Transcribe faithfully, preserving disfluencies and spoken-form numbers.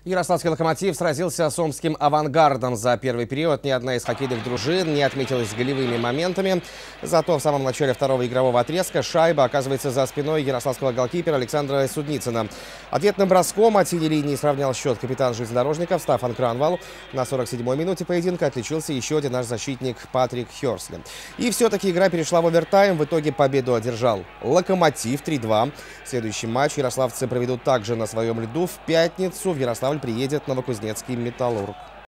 Ярославский «Локомотив» сразился с омским «Авангардом». За первый период ни одна из хоккейных дружин не отметилась голевыми моментами. Зато в самом начале второго игрового отрезка шайба оказывается за спиной ярославского голкипера Александра Судницына. Ответным броском от синей линии сравнял счет капитан железнодорожников Стаффан Кранвал. На сорок седьмой минуте поединка отличился еще один наш защитник Патрик Хёрсли. И все-таки игра перешла в овертайм. В итоге победу одержал «Локомотив» три-два. Следующий матч ярославцы проведут также на своем льду в пятницу. В Ярославль приедет новокузнецкий «Металлург».